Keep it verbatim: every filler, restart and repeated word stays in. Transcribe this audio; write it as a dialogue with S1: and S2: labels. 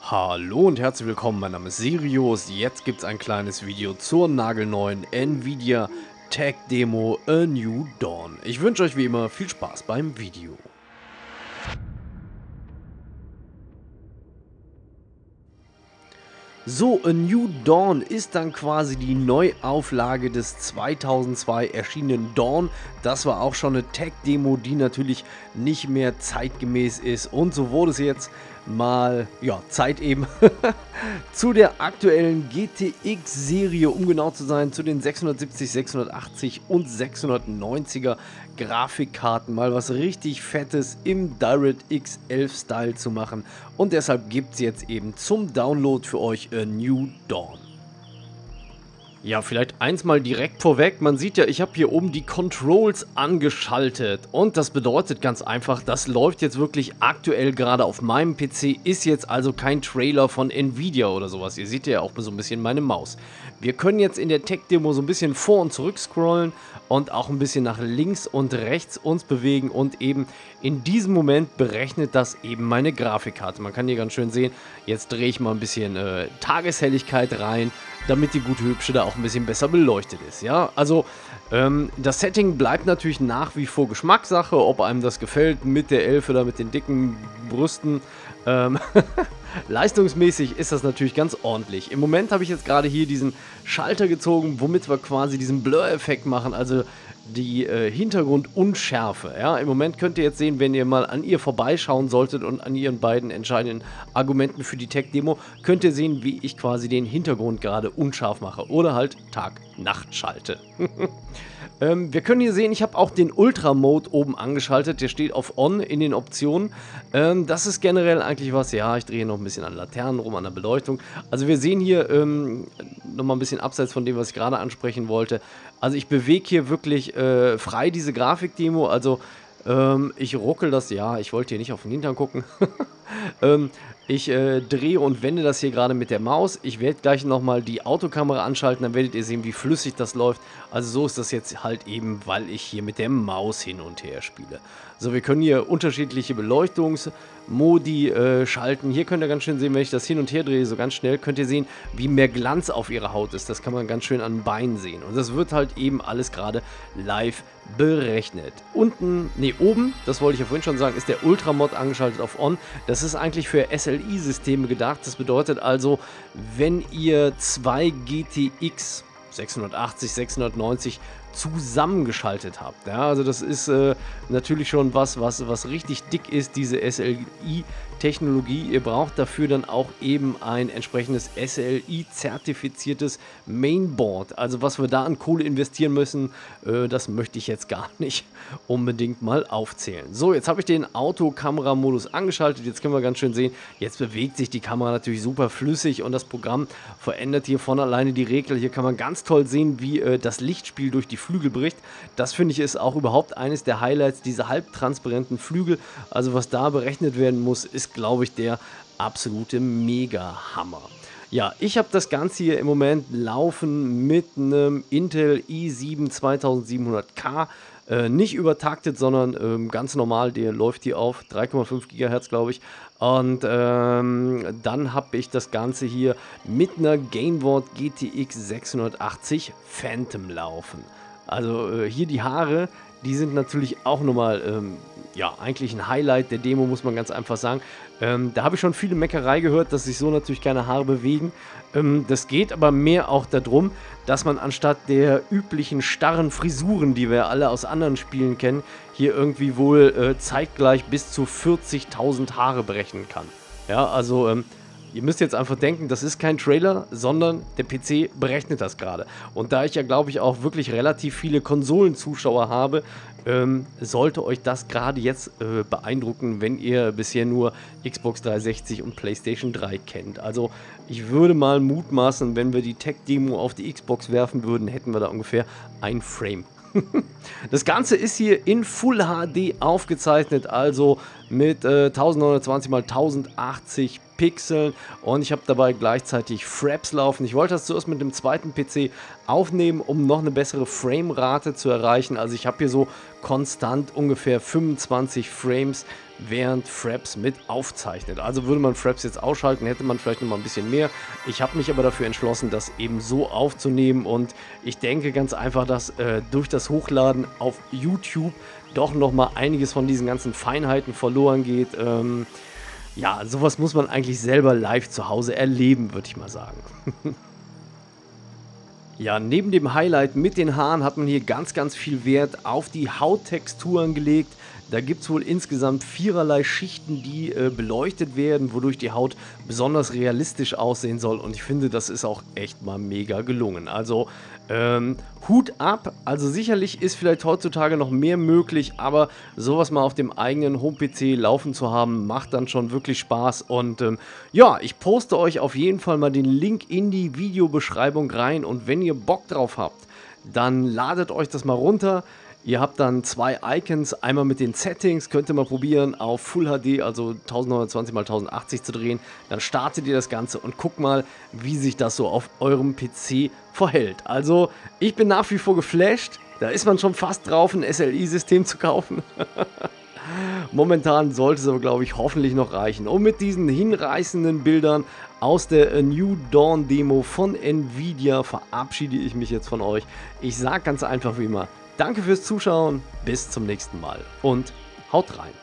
S1: Hallo und herzlich willkommen, mein Name ist Sirius. Jetzt gibt es ein kleines Video zur nagelneuen Nvidia Tech Demo A New Dawn. Ich wünsche euch wie immer viel Spaß beim Video. So, A New Dawn ist dann quasi die Neuauflage des zweitausendzwei erschienenen Dawn. Das war auch schon eine Tech-Demo, die natürlich nicht mehr zeitgemäß ist. Und so wurde es jetzt mal, ja, Zeit eben, zu der aktuellen G T X-Serie, um genau zu sein, zu den sechshundertsiebzig, sechshundertachtzig und sechshundertneunziger Grafikkarten mal was richtig Fettes im DirectX elf Style zu machen. Und deshalb gibt es jetzt eben zum Download für euch A New Dawn. Ja, vielleicht eins mal direkt vorweg. Man sieht ja, ich habe hier oben die Controls angeschaltet. Und das bedeutet ganz einfach, das läuft jetzt wirklich aktuell gerade auf meinem P C. Ist jetzt also kein Trailer von Nvidia oder sowas. Ihr seht ja auch so ein bisschen meine Maus. Wir können jetzt in der Tech-Demo so ein bisschen vor und zurück scrollen und auch ein bisschen nach links und rechts uns bewegen. Und eben in diesem Moment berechnet das eben meine Grafikkarte. Man kann hier ganz schön sehen, jetzt drehe ich mal ein bisschen äh, Tageshelligkeit rein, damit die gute Hübsche da auch ein bisschen besser beleuchtet ist. Ja, also ähm, das Setting bleibt natürlich nach wie vor Geschmackssache, ob einem das gefällt mit der elf oder mit den dicken Brüsten. Ähm, leistungsmäßig ist das natürlich ganz ordentlich. Im Moment habe ich jetzt gerade hier diesen Schalter gezogen, womit wir quasi diesen Blur-Effekt machen, also die äh, Hintergrundunschärfe. Ja? Im Moment könnt ihr jetzt sehen, wenn ihr mal an ihr vorbeischauen solltet und an ihren beiden entscheidenden Argumenten für die Tech-Demo, könnt ihr sehen, wie ich quasi den Hintergrund gerade unscharf mache oder halt Tag-Nacht schalte. ähm, wir können hier sehen, ich habe auch den Ultra-Mode oben angeschaltet, der steht auf On in den Optionen. Ähm, das ist generell eigentlich was, ja, ich drehe noch ein bisschen an Laternen rum, an der Beleuchtung. Also wir sehen hier ähm, nochmal ein bisschen abseits von dem, was ich gerade ansprechen wollte. Also ich bewege hier wirklich äh, frei diese Grafikdemo, also ähm, ich ruckel das, ja, ich wollte hier nicht auf den Hintern gucken. ähm, ich äh, drehe und wende das hier gerade mit der Maus. Ich werde gleich nochmal die Autokamera anschalten, dann werdet ihr sehen, wie flüssig das läuft. Also so ist das jetzt halt eben, weil ich hier mit der Maus hin und her spiele. So, wir können hier unterschiedliche Beleuchtungsmodi äh, schalten. Hier könnt ihr ganz schön sehen, wenn ich das hin und her drehe, so ganz schnell, könnt ihr sehen, wie mehr Glanz auf ihrer Haut ist. Das kann man ganz schön an den Beinen sehen. Und das wird halt eben alles gerade live berechnet. Unten, nee, oben, das wollte ich ja vorhin schon sagen, ist der Ultramod angeschaltet auf On. Das ist eigentlich für S L I-Systeme gedacht. Das bedeutet also, wenn ihr zwei G T X sechshundertachtzig, sechshundertneunzig zusammengeschaltet habt. Ja, also das ist äh, natürlich schon was, was, was richtig dick ist, diese S L I-Technologie. Ihr braucht dafür dann auch eben ein entsprechendes S L I-zertifiziertes Mainboard. Also was wir da an Kohle investieren müssen, äh, das möchte ich jetzt gar nicht unbedingt mal aufzählen. So, jetzt habe ich den Autokameramodus angeschaltet. Jetzt können wir ganz schön sehen, jetzt bewegt sich die Kamera natürlich super flüssig und das Programm verändert hier von alleine die Regler. Hier kann man ganz toll sehen, wie äh, das Lichtspiel durch die Flügel bricht. Das finde ich ist auch überhaupt eines der Highlights, diese halbtransparenten Flügel. Also was da berechnet werden muss, ist, glaube ich, der absolute Mega-Hammer. Ja, ich habe das Ganze hier im Moment laufen mit einem Intel i sieben zweitausendsiebenhundert K. Äh, nicht übertaktet, sondern ähm, ganz normal, der läuft hier auf drei Komma fünf Gigahertz, glaube ich. Und ähm, dann habe ich das Ganze hier mit einer Gameboard G T X sechshundertachtzig Phantom laufen. Also äh, hier die Haare, die sind natürlich auch nochmal, ähm, ja, eigentlich ein Highlight der Demo, muss man ganz einfach sagen. Ähm, da habe ich schon viele Meckerei gehört, dass sich so natürlich keine Haare bewegen. Ähm, das geht aber mehr auch darum, dass man anstatt der üblichen starren Frisuren, die wir alle aus anderen Spielen kennen, hier irgendwie wohl äh, zeitgleich bis zu vierzigtausend Haare berechnen kann. Ja, also ähm, ihr müsst jetzt einfach denken, das ist kein Trailer, sondern der P C berechnet das gerade. Und da ich ja, glaube ich, auch wirklich relativ viele Konsolenzuschauer habe, ähm, sollte euch das gerade jetzt äh, beeindrucken, wenn ihr bisher nur Xbox dreihundertsechzig und PlayStation drei kennt. Also ich würde mal mutmaßen, wenn wir die Tech-Demo auf die Xbox werfen würden, hätten wir da ungefähr ein Frame. Das Ganze ist hier in Full H D aufgezeichnet, also mit äh, neunzehnhundertzwanzig mal tausendachtzig Pixeln und ich habe dabei gleichzeitig Fraps laufen. Ich wollte das zuerst mit dem zweiten P C aufnehmen, um noch eine bessere Framerate zu erreichen. Also ich habe hier so konstant ungefähr fünfundzwanzig Frames, während Fraps mit aufzeichnet. Also würde man Fraps jetzt ausschalten, hätte man vielleicht noch mal ein bisschen mehr. Ich habe mich aber dafür entschlossen, das eben so aufzunehmen und ich denke ganz einfach, dass äh, durch das Hochladen auf YouTube doch noch mal einiges von diesen ganzen Feinheiten verloren geht. Ähm, ja, sowas muss man eigentlich selber live zu Hause erleben, würde ich mal sagen. Ja, neben dem Highlight mit den Haaren hat man hier ganz, ganz viel Wert auf die Hauttexturen gelegt. Da gibt es wohl insgesamt viererlei Schichten, die äh, beleuchtet werden, wodurch die Haut besonders realistisch aussehen soll. Und ich finde, das ist auch echt mal mega gelungen. Also ähm, Hut ab. Also sicherlich ist vielleicht heutzutage noch mehr möglich, aber sowas mal auf dem eigenen Home-P C laufen zu haben, macht dann schon wirklich Spaß. Und ähm, ja, ich poste euch auf jeden Fall mal den Link in die Videobeschreibung rein. Und wenn ihr Bock drauf habt, dann ladet euch das mal runter. Ihr habt dann zwei Icons, einmal mit den Settings, könnt ihr mal probieren auf Full H D, also neunzehnhundertzwanzig mal tausendachtzig zu drehen. Dann startet ihr das Ganze und guckt mal, wie sich das so auf eurem P C verhält. Also ich bin nach wie vor geflasht, da ist man schon fast drauf, ein S L I-System zu kaufen. Momentan sollte es aber, glaube ich, hoffentlich noch reichen. Und mit diesen hinreißenden Bildern aus der New Dawn Demo von Nvidia verabschiede ich mich jetzt von euch. Ich sage ganz einfach wie immer, danke fürs Zuschauen, bis zum nächsten Mal und haut rein.